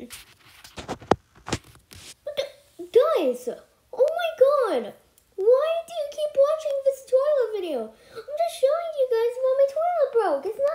Guys, oh my god, why do you keep watching this toilet video? I'm just showing you guys how my toilet broke. It's not